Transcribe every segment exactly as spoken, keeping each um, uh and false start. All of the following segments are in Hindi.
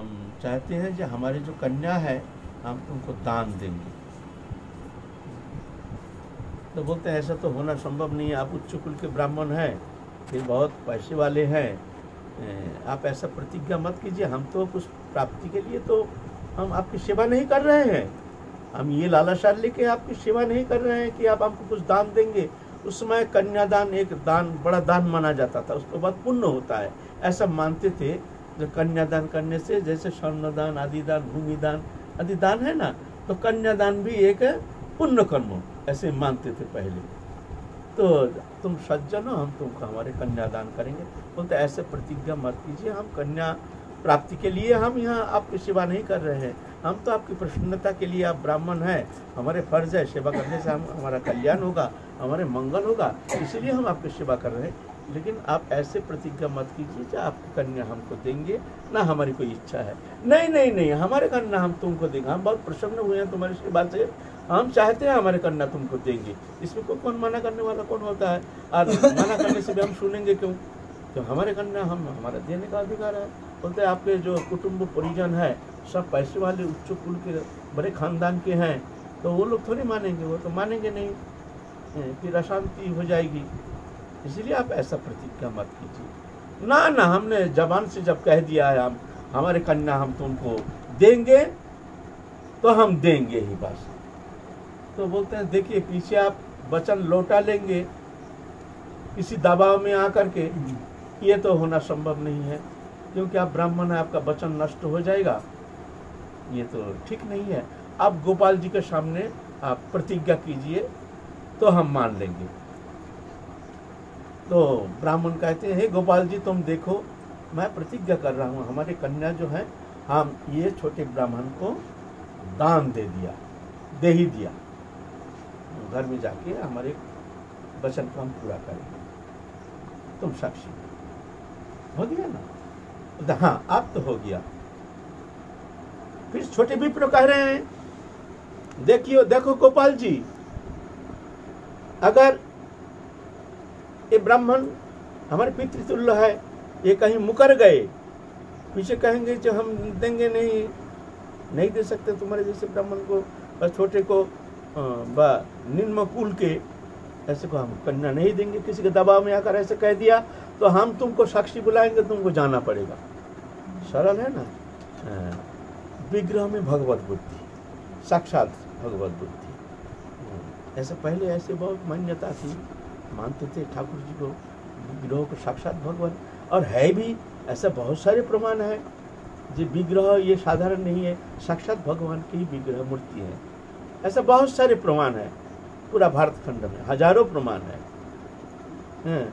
हम चाहते हैं जो हमारी जो कन्या है हम तुमको दान देंगे। तो बोलते हैं ऐसा तो होना संभव नहीं है, आप उच्च कुल के ब्राह्मण हैं, फिर बहुत पैसे वाले हैं, आप ऐसा प्रतिज्ञा मत कीजिए। हम तो कुछ प्राप्ति के लिए तो हम आपकी सेवा नहीं कर रहे हैं, हम ये लालसा लेके आपकी सेवा नहीं कर रहे हैं कि आप हमको कुछ दान देंगे। उस समय कन्यादान एक दान, बड़ा दान माना जाता था, उसके बाद पुण्य होता है, ऐसा मानते थे। जो कन्यादान करने से जैसे स्वर्णदान आदि दान, भूमि दान आदि दान है ना, तो कन्यादान भी एक पुण्य कर्म ऐसे मानते थे पहले। तो तुम सज्जन हो, हम तुमको हमारे कन्यादान करेंगे। बोलते ऐसे प्रतिज्ञा मत कीजिए, हम कन्या प्राप्ति के लिए हम यहाँ आपकी सेवा नहीं कर रहे हैं, हम तो आपकी प्रसन्नता के लिए, आप ब्राह्मण हैं, हमारे फर्ज है, सेवा करने से हम हमारा कल्याण होगा, हमारे मंगल होगा, इसलिए हम आपकी सेवा कर रहे हैं। लेकिन आप ऐसे प्रतिज्ञा मत कीजिए कि आपकी कन्या हमको देंगे, ना हमारी कोई इच्छा है। नहीं नहीं नहीं, हमारे कन्या हम तुमको देंगे, हम बहुत प्रसन्न हुए हैं तुम्हारी सेवा से, हम चाहते हैं हमारे कन्या तुमको देंगे। इसमें को कौन मना करने वाला कौन होता है? और मना करने से भी हम सुनेंगे क्यों? तो हमारे कन्या हम हमारा देने का अधिकार है। बोलते हैं आपके जो कुटुंब परिजन है सब पैसे वाले उच्च कुल के बड़े खानदान के हैं, तो वो लोग थोड़ी मानेंगे, वो तो मानेंगे नहीं, फिर अशांति हो जाएगी। इसलिए आप ऐसा प्रतिज्ञा मत कीजिए। ना ना, हमने जबान से जब कह दिया है हम हमारे कन्या हम तुमको देंगे, तो हम देंगे ही बस। तो बोलते हैं देखिए पीछे आप वचन लौटा लेंगे किसी दबाव में आकर के, ये तो होना संभव नहीं है, क्योंकि आप ब्राह्मण है, आपका वचन नष्ट हो जाएगा, ये तो ठीक नहीं है। आप गोपाल जी के सामने आप प्रतिज्ञा कीजिए तो हम मान लेंगे। तो ब्राह्मण कहते हैं हे गोपाल जी तुम देखो, मैं प्रतिज्ञा कर रहा हूँ, हमारे कन्या जो है हम ये छोटे ब्राह्मण को दान दे दिया, दे ही दिया, घर में जाके हमारे वचन को हम पूरा करेंगे, तुम साक्षी हो गया ना? हाँ आप तो हो गया। फिर छोटे विप्र कह रहे हैं देखियो देखो गोपाल जी, अगर ये ब्राह्मण हमारे पितृतुल्य है, ये कहीं मुकर गए, पीछे कहेंगे जो हम देंगे नहीं, नहीं दे सकते तुम्हारे जैसे ब्राह्मण को, बस छोटे को, व निम्न कुल के ऐसे को हम कन्या नहीं देंगे। किसी के दबाव में आकर ऐसे कह दिया तो हम तुमको साक्षी बुलाएंगे, तुमको जाना पड़ेगा। सरल है ना? विग्रह में भगवत बुद्धि, साक्षात भगवत बुद्धि। ऐसे पहले ऐसे बहुत मान्यता थी, मानते थे ठाकुर जी को, विग्रह को साक्षात भगवान, और है भी ऐसा बहुत सारे प्रमाण है जो विग्रह ये साधारण नहीं है, साक्षात भगवान की ही विग्रह मूर्ति है। ऐसा बहुत सारे प्रमाण है, पूरा भारत खंड में हजारों प्रमाण है, है।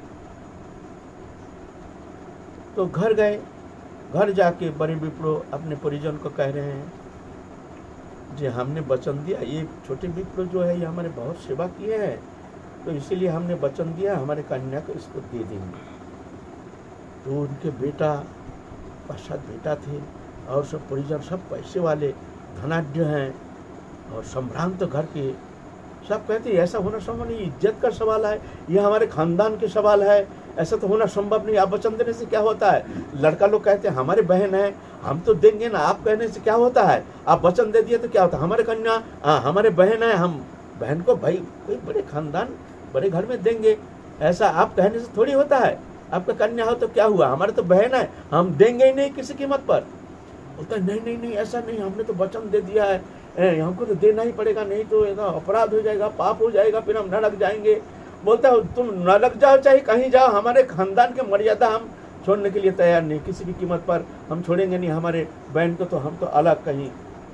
तो घर गए, घर जाके बड़े विप्रो अपने परिजन को कह रहे हैं जो हमने वचन दिया, ये छोटे विप्रो जो है ये हमारे बहुत सेवा किए हैं, तो इसीलिए हमने वचन दिया हमारे कन्या को इसको दे देंगे। तो उनके बेटा पश्चात बेटा थे और सब परिजन सब पैसे वाले धनाढ्य हैं और संभ्रांत घर के, सब कहते हैं ऐसा होना संभव नहीं, इज्जत का सवाल है, ये हमारे खानदान के सवाल है, ऐसा तो होना संभव नहीं। आप वचन देने से क्या होता है? लड़का लोग कहते हैं हमारे बहन है हम तो देंगे ना, आप कहने से क्या होता है? आप वचन दे दिए तो क्या होता है? हमारे कन्या हाँ हमारे बहन है, हम बहन को भाई कोई बड़े खानदान बड़े घर में देंगे, ऐसा आप कहने से थोड़ी होता है। आपका कन्या हो तो क्या हुआ, हमारे तो बहन है, हम देंगे ही नहीं किसी कीमत पर। बोलता है नहीं नहीं नहीं ऐसा नहीं, हमने तो वचन दे दिया है, हमको तो देना ही पड़ेगा, नहीं तो अपराध हो जाएगा, पाप हो जाएगा, फिर हम नरक जाएंगे। बोलता है तुम नरक जाओ चाहे कहीं जाओ, हमारे खानदान की मर्यादा हम छोड़ने के लिए तैयार नहीं, किसी भी कीमत पर हम छोड़ेंगे नहीं। हमारे बहन को तो हम तो अलग कहीं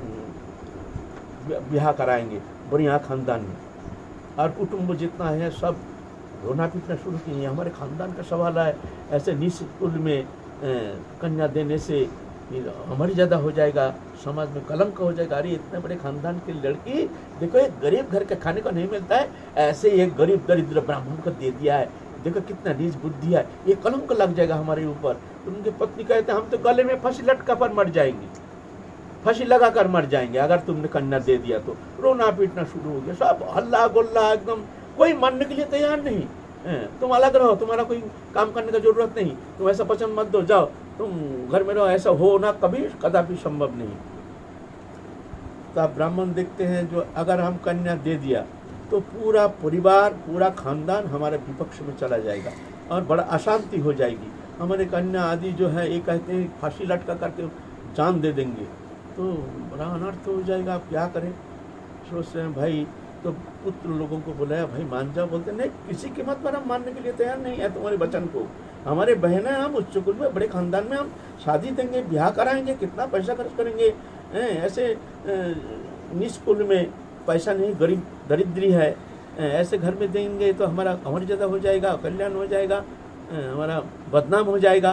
ब्याह कराएंगे बढ़िया खानदान में, और कुटुंब जितना है सब रोना पीटना शुरू किए, हमारे खानदान का सवाल है, ऐसे निश्चित कुल में कन्या देने से हमारी ज़्यादा हो जाएगा, समाज में कलंक हो जाएगा। अरे इतने बड़े खानदान की लड़की, देखो एक गरीब घर के खाने को नहीं मिलता है, ऐसे एक गरीब दरिद्र ब्राह्मण को दे दिया है, देखो कितना नीच बुद्धि है, ये कलंक लग जाएगा हमारे ऊपर। उनके पत्नी कहते हैं हम तो गले में फांसी लटका पर मर जाएंगे, फांसी लगा कर मर जाएंगे अगर तुमने कन्या दे दिया तो। रोना पीटना शुरू हो गया, सब हल्ला गोल्ला, एकदम कोई मानने के लिए तैयार नहीं। तुम अलग रहो, तुम्हारा कोई काम करने का जरूरत नहीं, तुम ऐसा वचन मत दो, जाओ तुम घर में रहो, ऐसा होना कभी कदापि संभव नहीं। तो आप ब्राह्मण देखते हैं जो अगर हम कन्या दे दिया तो पूरा परिवार पूरा खानदान हमारे विपक्ष में चला जाएगा और बड़ा अशांति हो जाएगी। हमारे कन्या आदि जो है ये कहते हैं फांसी लटका करके जान दे देंगे, तो बड़ा अनर्थ हो जाएगा। आप क्या करें? सोचते हैं भाई, तो पुत्र लोगों को बुलाया, भाई मान जाओ। बोलते नहीं, किसी कीमत पर हम मानने के लिए तैयार नहीं है तुम्हारे वचन को। हमारे बहन है, हम उच्च कुल में बड़े खानदान में हम शादी देंगे, ब्याह कराएंगे, कितना पैसा खर्च करेंगे। ऐसे निष्कुल में पैसा नहीं, गरीब दरिद्री है, ऐसे घर में देंगे तो हमारा अमर ज्यादा हो जाएगा, कल्याण हो जाएगा, हमारा बदनाम हो जाएगा।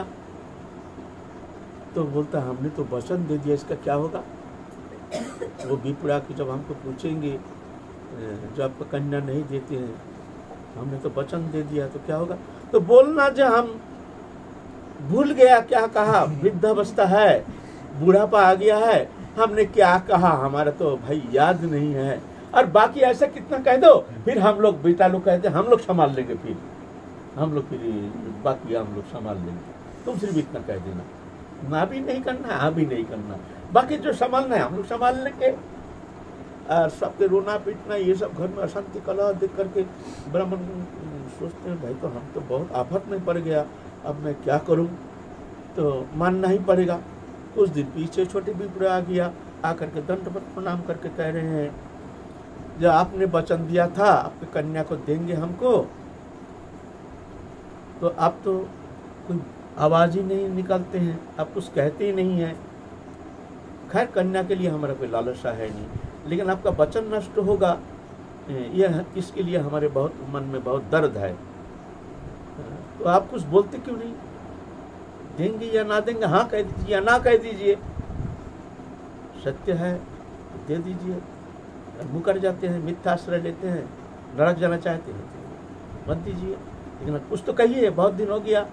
तो बोलता हमने तो वचन दे दिया, इसका क्या होगा? वो विप्रा की जब हमको पूछेंगे, जो आपको कन्या नहीं देते हैं, हमने तो वचन दे दिया तो क्या होगा? तो बोलना जो हम भूल गया क्या कहा, वृद्धावस्था है, बूढ़ापा आ गया है, हमने क्या कहा हमारा तो भाई याद नहीं है। और बाकी ऐसा कितना कह दो, फिर हम लोग बेटा लोग कहते हैं हम लोग संभाल लेंगे, फिर हम लोग फिर बाकी हम लोग संभाल लेंगे। तुम सिर्फ इतना कह देना, ना भी नहीं करना, हाँ भी नहीं करना, बाकी जो संभालना है हम लोग संभाल लेंगे। और सबके रोना पीटना, ये सब घर में अशांति कलह देख करके ब्राह्मण सोचते हैं भाई तो हम तो बहुत आफत में पड़ गया, अब मैं क्या करूं? तो मानना ही पड़ेगा। कुछ दिन पीछे छोटे विप्र आ गया, आकर के दंडवत प्रणाम करके कह रहे हैं, जब आपने वचन दिया था आपकी कन्या को देंगे हमको, तो आप तो कोई आवाज ही नहीं निकालते हैं, आप कुछ कहते ही नहीं है। खैर कन्या के लिए हमारा कोई लालसा है नहीं, लेकिन आपका वचन नष्ट होगा, यह इसके लिए हमारे बहुत मन में बहुत दर्द है। तो आप कुछ बोलते क्यों नहीं? देंगे या ना देंगे, हाँ कह दीजिए या ना कह दीजिए, सत्य है तो दे दीजिए। मुकर जाते हैं, मिथ्या आश्रय लेते हैं, नरक जाना चाहते हैं तो मत दीजिए, लेकिन कुछ तो कहिए, बहुत दिन हो गया।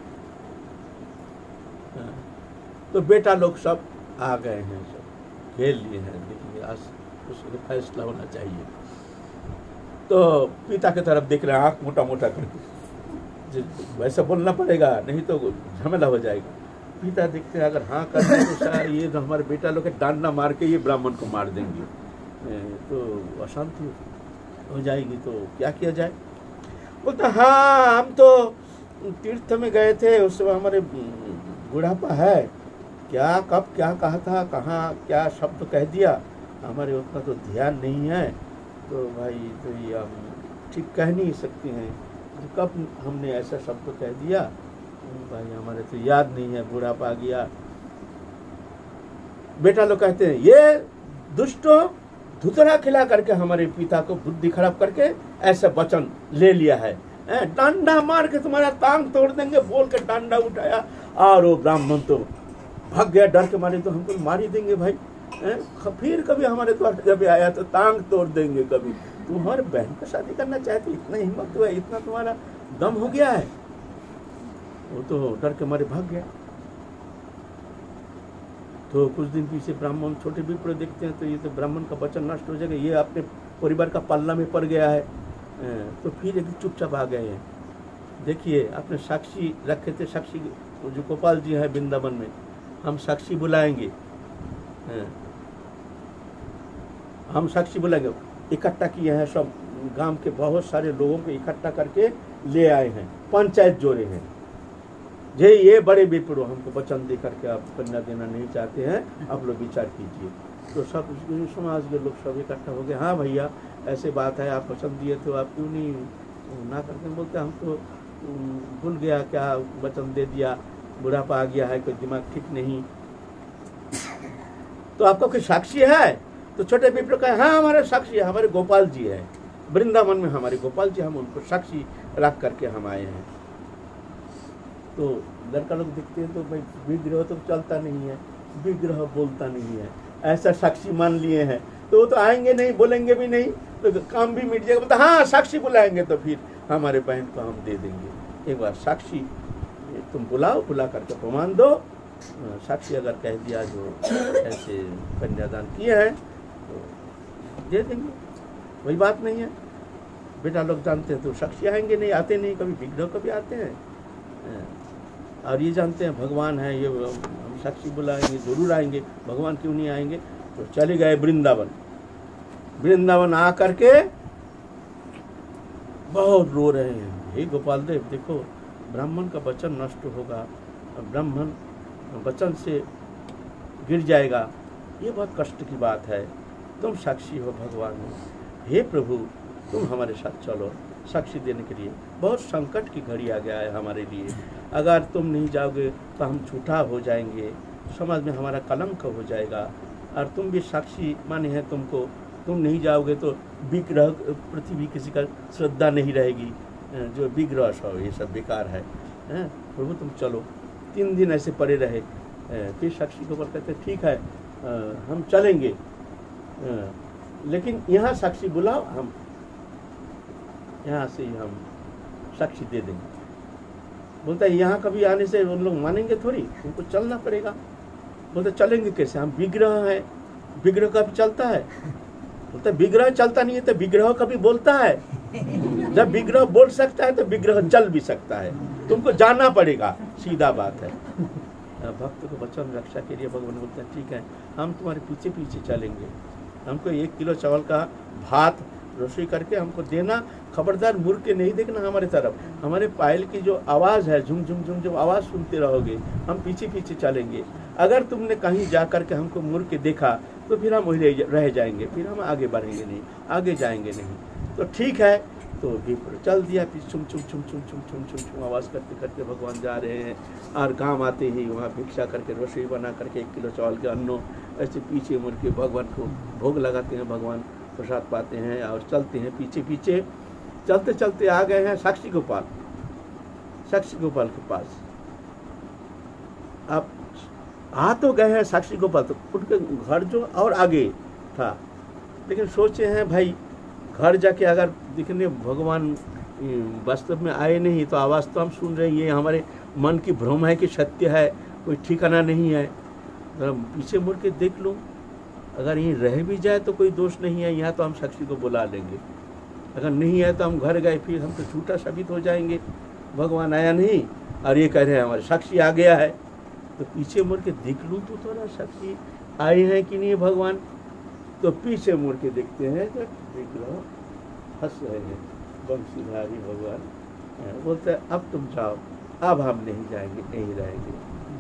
तो बेटा लोग सब आ गए हैं, सब खेल लिए हैं, देखिए आज कुछ फैसला होना चाहिए। तो पिता की तरफ देख रहे हैं, आँख मोटा मोटा करके, वैसा बोलना पड़ेगा नहीं तो झमेला हो जाएगा। पिता देखते हैं अगर हाँ कर तो शायद ये तो हमारे बेटा लोग डांडा मार के ये ब्राह्मण को मार देंगे, तो अशांति हो जाएगी, तो क्या किया जाए? बोलता हाँ हम तो तीर्थ में गए थे, उस समय हमारे बुढ़ापा है, क्या कब क्या कहा था, कहाँ क्या शब्द कह दिया, हमारे उतना तो ध्यान नहीं है। तो भाई तो ये हम ठीक कह नहीं सकते हैं, तो कब हमने ऐसा शब्द कह दिया, भाई हमारे तो याद नहीं है, बुढ़ापा आ गया। बेटा लोग कहते हैं ये दुष्टों, धुतरा खिला करके हमारे पिता को बुद्धि खराब करके ऐसा वचन ले लिया है, डांडा मार के तुम्हारा टांग तोड़ देंगे बोल के डांडा उठाया, और वो ब्राह्मण तो भाग गया डर के मारे, तो हमको मार ही देंगे भाई, ए? फिर कभी हमारे द्वार जब आया तो टांग तोड़ देंगे। कभी तुम्हारे बहन को शादी करना चाहते, इतना हिम्मत हुआ, इतना तुम्हारा दम हो गया है? वो तो डर के मारे भाग गया। तो कुछ दिन पीछे ब्राह्मण छोटे विप्र देखते हैं, तो ये तो ब्राह्मण का वचन नष्ट हो जाएगा, ये अपने परिवार का पल्ला में पड़ गया है, तो फिर एक चुपचाप आ गए हैं। देखिए आपने साक्षी रखे थे, साक्षी जो गोपाल जी है वृंदावन में, हम साक्षी बुलाएंगे, हम साक्षी बुलाएंगे, इकट्ठा किए हैं, सब गांव के बहुत सारे लोगों को इकट्ठा करके ले आए हैं, पंचायत जोड़े हैं, जे ये बड़े विप्रो हमको वचन दे करके आप कन्या देना नहीं चाहते हैं, आप लोग विचार कीजिए। तो सब समाज के लोग सब इकट्ठा हो गए, हाँ भैया ऐसे बात है, आप वचन दिए तो आप क्यों नहीं ना करके? बोलते हम तो भूल गया, क्या वचन दे दिया, बुढ़ापा आ गया है, कोई दिमाग ठीक नहीं। तो आपका कोई साक्षी है? तो छोटे विप्र का हाँ हमारे साक्षी है, हमारे गोपाल जी है वृंदावन में, हमारे गोपाल जी, हम उनको साक्षी रख करके हम आए हैं। तो लड़का लोग दिखते हैं तो भाई विग्रह तो चलता नहीं है, विग्रह बोलता नहीं है, ऐसा साक्षी मान लिए हैं, तो वो तो आएंगे नहीं, बोलेंगे भी नहीं, तो काम भी मिट जाएगा। बोलता हाँ साक्षी बुलाएंगे तो फिर हमारे बहन को हम दे देंगे, एक बार साक्षी तुम बुलाओ, बुला करके प्रमाण दो, साक्षी अगर कह दिया जो ऐसे कन्यादान किए हैं तो दे देंगे, वही बात नहीं है। बेटा लोग जानते हैं तो साक्षी आएंगे नहीं, आते नहीं, कभी विग्रह कभी आते हैं, और ये जानते हैं भगवान है, ये हम साक्षी बुलाएंगे, जरूर आएंगे, भगवान क्यों नहीं आएंगे। तो चले गए वृंदावन। वृंदावन आ करके बहुत रो रहे हैं, हे गोपाल देव देखो ब्राह्मण का वचन नष्ट होगा, ब्राह्मण वचन से गिर जाएगा, ये बहुत कष्ट की बात है, तुम साक्षी हो भगवान हो, हे प्रभु तुम हमारे साथ चलो साक्षी देने के लिए। बहुत संकट की घड़ी आ गया है हमारे लिए, अगर तुम नहीं जाओगे तो हम झूठा हो जाएंगे, समाज में हमारा कलंक हो जाएगा, और तुम भी साक्षी माने हैं तुमको, तुम नहीं जाओगे तो विग्रह प्रति भी किसी का श्रद्धा नहीं रहेगी, जो विग्रह सब ये सब बेकार है, हैं प्रभु तुम चलो। तीन दिन ऐसे पड़े रहे, फिर साक्षी को कहते ठीक है हम चलेंगे, लेकिन यहाँ साक्षी बुलाओ, हम यहाँ से ही हम साक्षी दे देंगे। बोलता है यहाँ कभी आने से उन लोग मानेंगे थोड़ी, उनको चलना पड़ेगा। बोलते चलेंगे कैसे, हम विग्रह है, विग्रह कभी चलता है? बोलते विग्रह चलता नहीं है तो विग्रह कभी बोलता है? जब विग्रह बोल सकता है तो विग्रह चल भी सकता है, तुमको जाना पड़ेगा, सीधा बात है। भक्त को वचन रक्षा के लिए भगवान बोलते हैं ठीक है हम तुम्हारे पीछे पीछे चलेंगे, हमको एक किलो चावल का भात रसोई करके हमको देना, खबरदार मुड़ के नहीं देखना हमारे तरफ, हमारे पायल की जो आवाज़ है झुम झुम झुम झुम आवाज़ सुनते रहोगे, हम पीछे पीछे चलेंगे। अगर तुमने कहीं जा करके हमको मुड़ के देखा तो फिर हम वही रह जाएंगे, फिर हम आगे बढ़ेंगे नहीं, आगे जाएंगे नहीं। तो ठीक है, तो विप्र चल दिया, फिर छुम छुम छुम छुम छुम छुम छुम छुम आवाज़ करते करते भगवान जा रहे हैं। और गाँव आते ही वहाँ भिक्षा करके रसोई बना करके एक किलो चावल के अन्नो ऐसे पीछे मुड़ के भगवान को भोग लगाते हैं, भगवान प्रसाद पाते हैं और चलते हैं पीछे पीछे। चलते चलते आ गए हैं साक्षी गोपाल, साक्षी गोपाल के पास। आप आ तो गए हैं साक्षी गोपाल, तो उनके घर जो और आगे था, लेकिन सोचे हैं भाई घर जाके अगर दिखने भगवान वास्तव में आए नहीं तो आवाज़ तो हम सुन रहे हैं, ये हमारे मन की भ्रम है कि सत्य है, कोई ठिकाना नहीं है। जरा पीछे मुड़ के देख लूँ, अगर यहीं रह भी जाए तो कोई दोष नहीं है, यहाँ तो हम साक्षी को बुला लेंगे, अगर नहीं है तो हम घर गए फिर हम तो झूठा साबित हो जाएंगे, भगवान आया नहीं और ये कह रहे हैं हमारे साक्षी आ गया है। तो पीछे मुड़ के देख लूँ तो थोड़ा साक्षी आए हैं कि नहीं भगवान। तो पीछे मुड़ के देखते हैं तो विग्रह हंस रहे हैं, बंशीधारी भगवान। बोलते हैं अब तुम जाओ, अब हम नहीं जाएंगे, नहीं रहेंगे।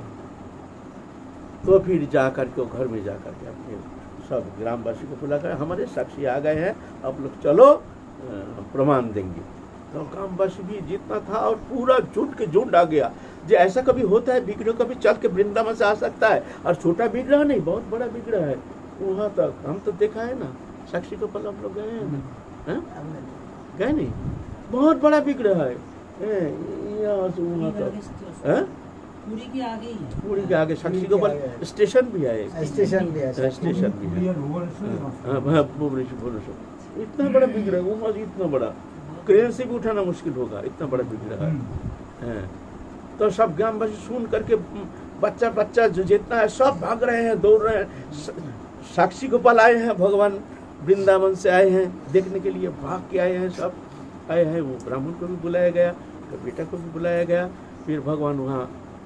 तो फिर जा करके घर में जा करके अपने सब ग्रामवासी को बुला कर हमारे साक्षी आ गए हैं, आप लोग चलो प्रमाण देंगे। तो ग्रामवासी भी जितना था और पूरा झुंड के झुंड आ गया। जो ऐसा कभी होता है विग्रह कभी चल के वृंदावन से आ सकता है, और छोटा विग्रह नहीं बहुत बड़ा विग्रह है वहाँ तक, हम तो देखा है ना साक्षी को पल हम लोग गए हैं ना, गए नहीं, बहुत बड़ा विग्रह है यहाँ से वहाँ तक, पूरी के आगे ही है, पूरी के आगे साक्षी गोपाल स्टेशन भी है, स्टेशन भी है, स्टेशन भी है, भुवनेश्वर। इतना बड़ा विग्रह वो, इतना बड़ा क्रेन से भी उठाना मुश्किल होगा, इतना बड़ा विग्रह है। तो सब ग्रामवासी सुन करके बच्चा बच्चा जो जितना है सब भाग रहे हैं, दौड़ रहे हैं। साक्षी गोपाल आए हैं, भगवान वृंदावन से आए हैं देखने के लिए, भाग के आए हैं, सब आए हैं। वो ब्राह्मण को भी बुलाया गया, तो बेटा को भी बुलाया गया। फिर भगवान वहाँ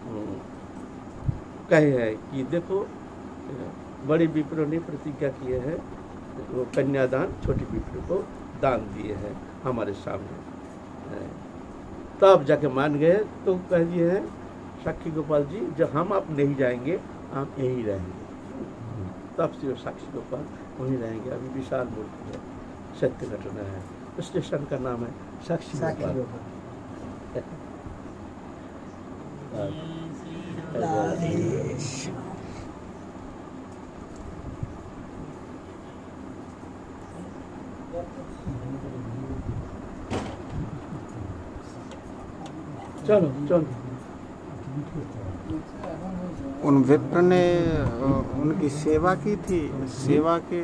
कहे है कि देखो बड़ी विप्र ने प्रतिज्ञा किए हैं, वो कन्यादान छोटी विप्र को दान दिए हैं हमारे सामने, तब जाके मान गए। तो कह दिए हैं साक्षी गोपाल जी जब हम आप नहीं जाएंगे आप यहीं रहेंगे। तब से साक्षी गोपाल वहीं रहेंगे। अभी विशाल मूर्ति है, सत्य घटना है। स्टेशन का नाम है साक्षी गोपाल। चलो चलो। उन विप्र ने उनकी सेवा की थी, सेवा के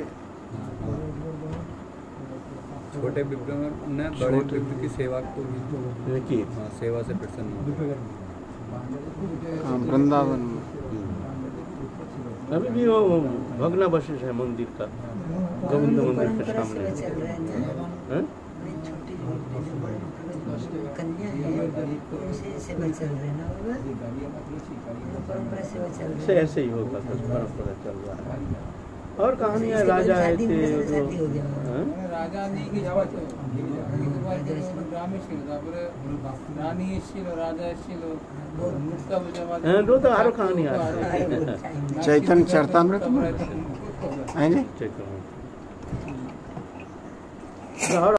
छोटे विप्र ने बड़े विप्र की सेवा को की, हाँ, सेवा से प्रसन्न वृंदावन में। अभी भी वो भग्नावशेष है मंदिर का, गोविंद मंदिर के सामने। कन्या है उसे सेवा चल रही है ना होगा परंपरा सेवा चल रही से है। ऐसे ही होगा कुछ परंपरा चल रहा है। और कहानियाँ राजा है थे शादी हो गया हाँ? রাজা নিয়ে গ্রামে ছিল, তারপরে রানী এসেছিল, রাজা এসেছিল, মুক্তা পূজা हाँ, दो तो आरो कहानियाँ चैतन्य चरतामृत में है जी। ठीक है। और